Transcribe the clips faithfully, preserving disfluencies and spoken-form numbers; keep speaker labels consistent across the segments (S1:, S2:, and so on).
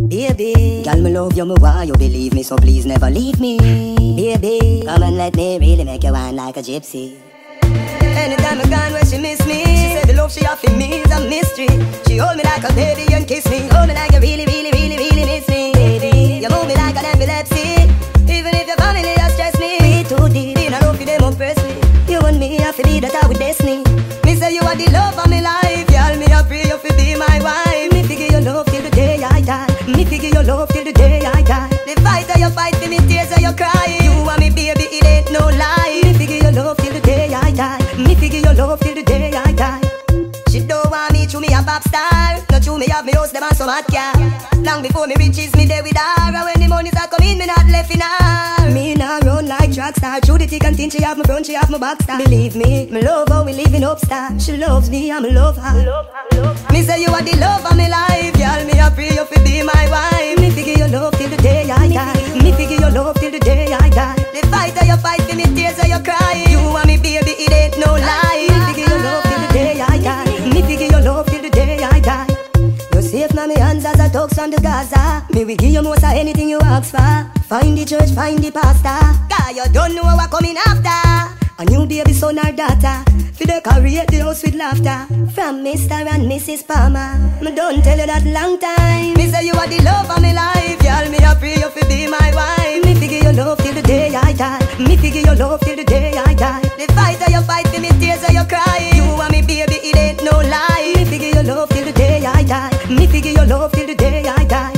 S1: Baby, girl, me love you, me want you believe me, so please never leave me. Baby, come and let me really make you wine like a gypsy. Anytime I gone where she miss me, she said the love she offer me is a mystery. She hold me like a baby and kiss me, hold me like you really, really, really, really miss me. Baby, you move me like an epilepsy, even if your family has stressed me. We too deep in a love for them oppress me. You and me, I feel that I with destiny. Me say you are the love of my life, girl, me I pray you fi be my wife. Me figure your love till the day I die. Me figure your love till the day I die. The fight that you fight for me, tears that you cry. You and me, baby, it ain't no lie. Me figure your love till the day I die. Me figure your love till the day I die. She don't want me to me a pop star. Not to me have me house, them and some hot car. Long before me riches, me there with her. And when the money's a come in, me not left in her. Me now run like track star. Through the thick and thin, she have my front, she have my back star. Believe me, me love how we living upstar. She loves me, and me love her. Love her, love her. Me say you are the love of my life, girl. Me a pray you fi be my wife. Me figure your love till the day I die. Me figure your love till the day I die. The fight that you fight for me, tears that you cry. You and me, baby, it ain't no lie. Me figure your love till the day I die. Me figure your love till the day I die. You're safe now, me hands as I talk from the Gaza. Me we give you most of anything you ask for. Find the church, find the pastor. God, you don't know what coming after. A new baby son or daughter. For the create the house with laughter. From Mister and Missus Palmer. Me don't tell you that long time. Me say you are the love of my life, girl. Me a pray you fi be my wife. Me figure your love till the day I die. Me figure your love till the day I die. The fight that you fight for me, tears that you cry. You and me, baby, it ain't no lie. Me figure your love till the day I die. Me figure your love till the day I die.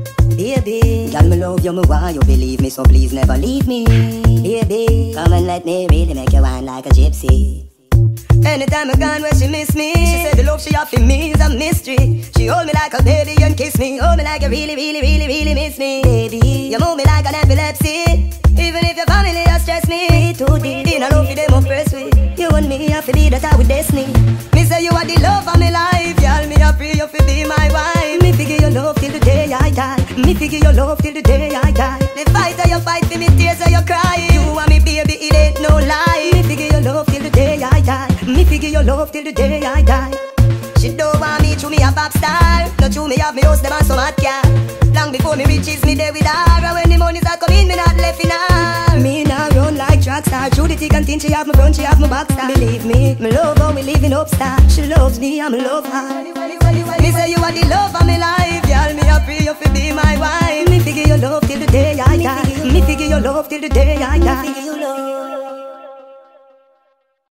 S1: Baby, girl, me love you, me want you believe me, so please never leave me. Baby, come and let me really make you wine like a gypsy. Anytime I gone where she miss me, she said the love she offer me is a mystery. She hold me like a baby and kiss me, hold me like you really, really, really, really miss me. Baby, you move me like an epilepsy, even if your family has stressed me. We too deep in a love for them oppress me. You and me, I feel that I with destiny. Me say you are the love of my life, girl. Me I pray you fi be my wife. Me figure your love till the day I die. Me figure your love till the day I die. The fight that you fight for me, tears that you cry. You and me, baby, it ain't no lie. Me figure your love till the day I die. Me figure your love till the day I die. She don't want me to me a pop star. Not to me have me house, them and some hot car. Long before me riches, me there with her. And when the money's a come in, me not left in her. Me now run like track star. Through the thick and thin, she have my front, she have my back star. Believe me, me love how we living upstar. She loves me, and me love her. Me say you are the love of my life, girl. Me a pray you fi be my wife. Me figure your love till the day I die. Me figure your love till the day I die.